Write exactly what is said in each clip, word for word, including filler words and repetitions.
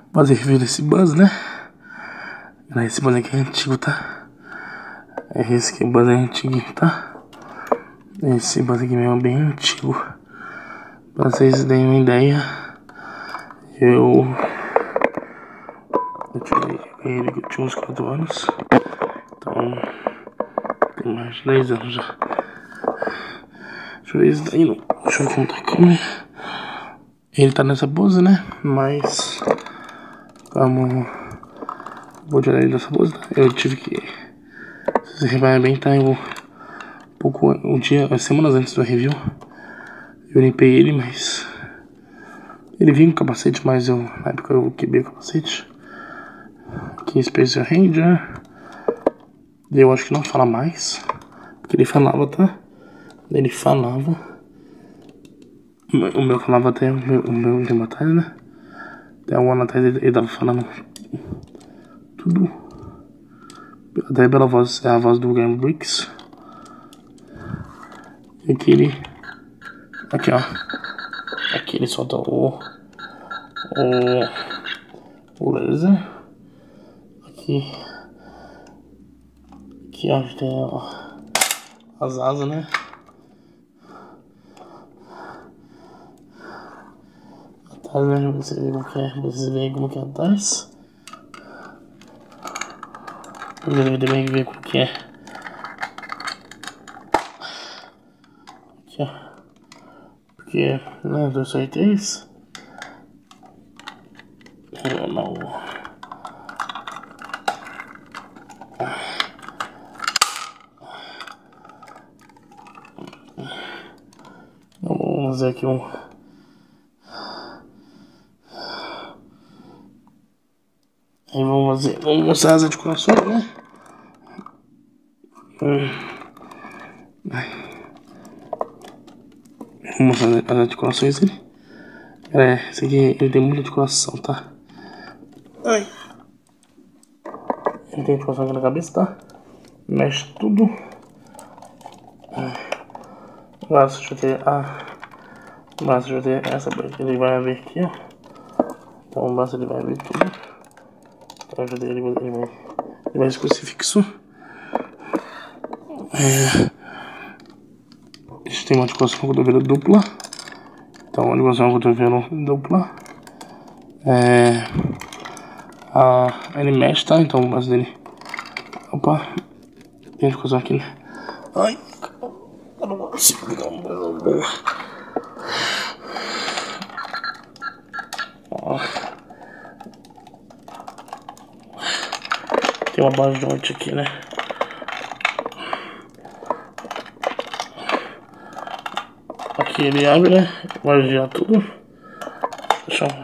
fazer review desse Buzz, né? Esse Buzz aqui é antigo, tá? Esse aqui, o Buzz é antigo, tá? Esse Buzz aqui mesmo é bem antigo. Pra vocês terem uma ideia, eu... Eu tirei ele que eu tinha uns quatro anos. Então, tem mais de dez anos já. Deixa eu ver isso daí, não. Deixa eu contar a câmera. Ele tá nessa pose, né? Mas... Vamos... Vou tirar ele dessa pose, tá? Eu tive que... Se você reparar bem, tá? Eu... Um pouco... Um dia... As semanas antes do review... Eu limpei ele, mas... Ele vinha com capacete, mas eu... Na época eu quebrei o capacete. Aqui, Space Ranger... Eu acho que não fala mais. Porque ele falava, tá? Ele falava. O meu falava até o meu, o meu tempo atrás, né? Até um ano atrás ele, ele tava falando tudo. Até pela voz, é a voz do Game Bricks. E aqui ele. Aqui, ó. Aqui ele solta o. O. O laser. Aqui. Aqui, ó. Tem ó, as asas, né? Atrás, né? Você vê como que é. Vocês veem como que é atrás. Você deve também ver como que é. Aqui, ó. Porque, né? Dois sorteios. Eu não. Vamos fazer aqui um. Aí vamos fazer. Vamos mostrar as articulações, né? Hum. Vamos mostrar as articulações dele. É, esse aqui ele tem muita articulação, tá? Ai. Ele tem articulação aqui na cabeça, tá? Mexe tudo. Agora deixa eu ter a. Mas deixa eu ter essa parte. Ele vai abrir aqui, ó. Então o braço ele vai abrir tudo. Então ele vai, ele vai, ele vai esse crucifixo. É. A gente tem uma articulação cotovelo dupla. Então uma articulação cotovelo dupla. É. A. Ele mexe, tá? Então o braço dele. Opa. Tem articulação aqui, né? Ai. Eu não consigo pegar um bom. Tem uma base de noite aqui, né? Aqui ele abre, né? Vai girar tudo. Deixa eu...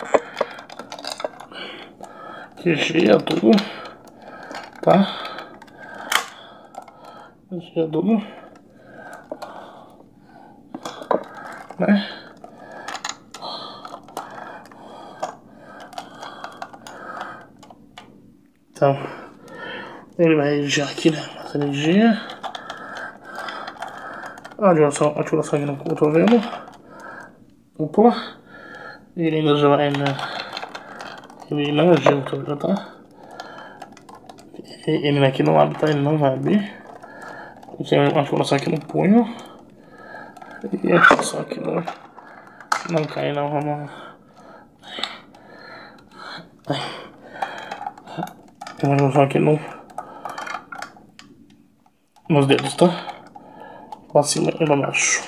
Aqui gira tudo. Tá? Gira tudo. Né? Então, ele vai girar aqui, né? Essa energia. A articulação aqui no cotovelo. Dupla. Ele ainda já vai, né? Ele não gira o cotovelo, tá? Ele aqui não abre, tá? Ele não vai abrir. Tem uma articulação aqui no punho. E a articulação aqui no... Não cai não, vamos... Tem uma articulação aqui no... Nos dedos, tá? Pra cima e pra baixo.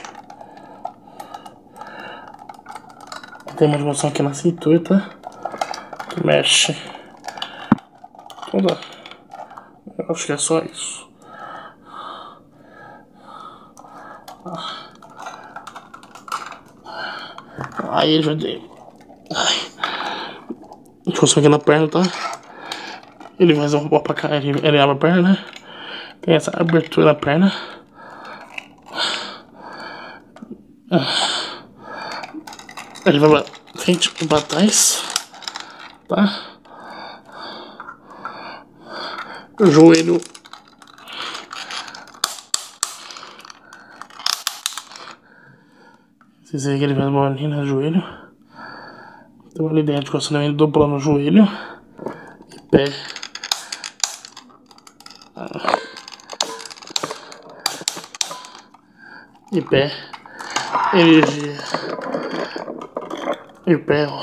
Tem uma articulação aqui na cintura, tá? Que mexe. Toda. Eu acho que é só isso. Aí ele já deu. Articulação aqui na perna, tá? Ele vai fazer um pouco pra cá, ele, ele abre a perna, né? Tem essa abertura na perna. Ele vai pra frente e pra trás, tá? O joelho. Vocês veem que ele faz bolinha no joelho. Então ele idêntico ao acendimento dobrando o joelho e pé. E pé. Energia. E pé, ó.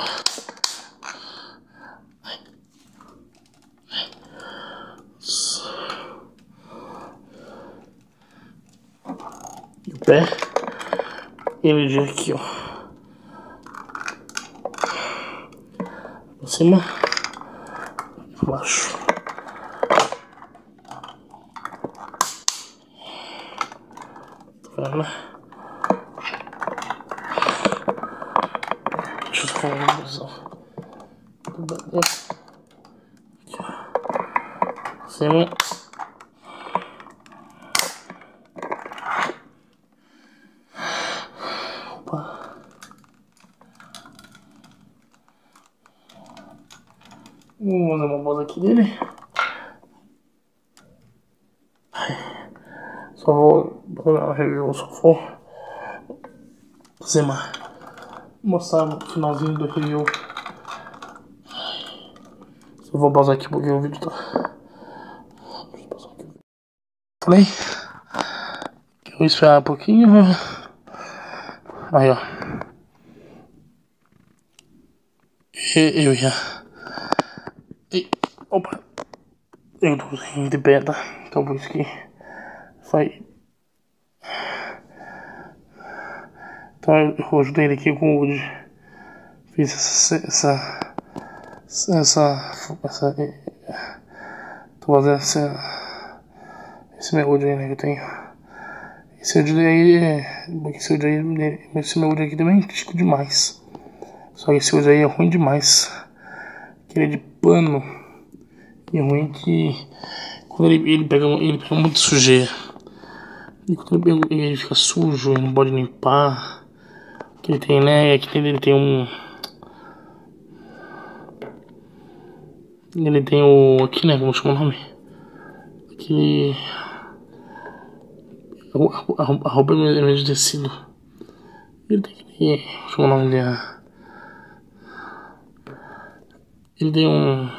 E o pé. Energia aqui, ó. Pra cima. Pra baixo. Tá vendo, né? Deixa eu só falar uma coisa. Aqui, ó. Pra cima. Opa. Vamos fazer uma bola aqui dele. Só vou fazer uma review, só vou fazer uma, mostrar no finalzinho do review. Só vou pausar aqui porque o vídeo tá. Falei que eu vou esperar um pouquinho. Aí, ó. E, eu já. E, opa. Eu tô de pé, tá? Então por isso que foi. Então eu ajudei ele aqui com o Wood. Fiz essa. Essa. Essa. essa tô fazendo essa. Esse meu Wood aí, né? Que eu tenho. Esse Wood aí. Esse Wood aí. Esse meu Wood aqui também é antigo demais. Só que esse Wood aí é ruim demais. Aquele de pano. E é ruim que. Quando ele, ele, pega, ele pega muito sujeira. E quando ele, ele fica sujo, ele não pode limpar. Que ele tem, né? Aqui ele tem um. Ele tem o. Aqui, né? Como chama o nome? Aqui. A, a, a roupa é meio de tecido. Ele tem que. Chama o nome dele. Ele tem um.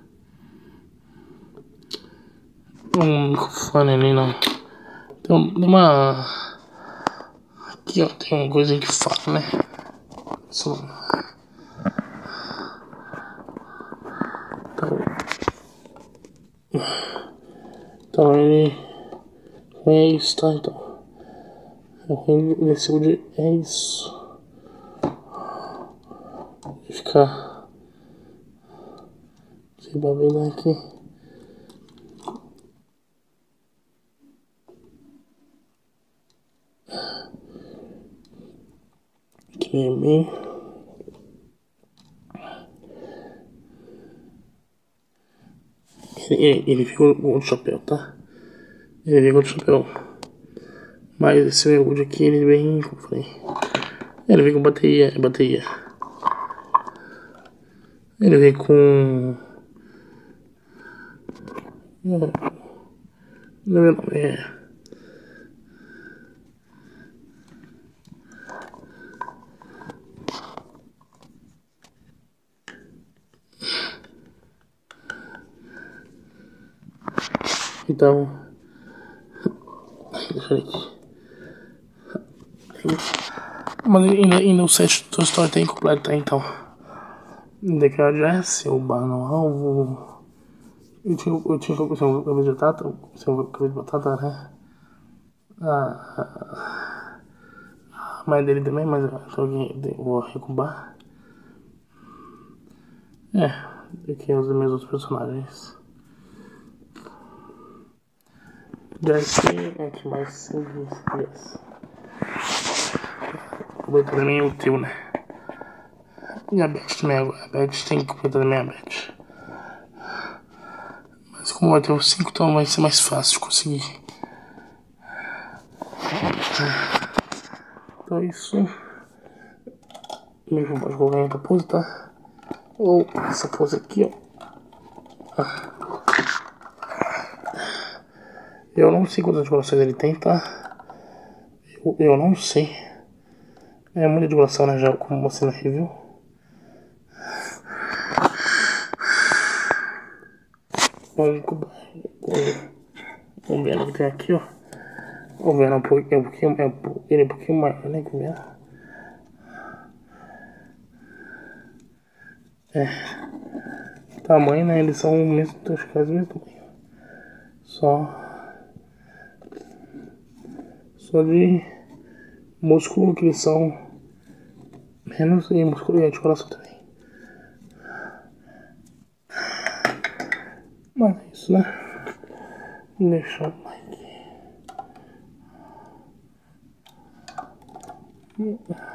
Um microfone ali, não. Tem uma. Aqui, ó, tem uma coisa que fala, né? Isso. Então, então ele. É isso, tá? Então. O ruim desse vídeo é isso. De ficar. Se babear aqui. Que é bem. Ele, ele ficou com o chapéu, tá? Ele ficou com o chapéu. Mas esse meu Wood aqui, ele vem, como eu falei. Ele vem com bateria, bateria. Ele vem com. Não é, não é. Então, deixa eu ver aqui. Mas ainda, ainda o set do Story tem completo, tá? Então, Deck Address, o bar no alvo. Eu tinha, eu tinha o seu cabelo de batata, o seu cabelo de batata, né? A, a mãe dele também, mas eu vou recombar. É, aqui os meus outros personagens. Jesse é que mais simples. Yes. Completar também o teu, né? E a Beth também, a Beth tem que completar também a Beth. Mas como vai ter os cinco, então vai ser mais fácil de conseguir. Então é isso. Mesmo pode colocar em outra pose, tá? Ou essa pose aqui, ó. Eu não sei quantas articulações ele tem, tá? Eu, eu não sei. É muita articulação, né? Já como você na review. Vamos, vamos ver o que tem aqui, ó. Vamos ver um pouquinho, um pouquinho, ele é um pouquinho maior, né? Que mesmo. É. Tamanho, né? Eles são o mesmo, acho que quase o mesmo tamanho. Só. Só de músculo que eles são menos e músculo e articulação também. Mas é isso, né? Deixa eu ver aqui.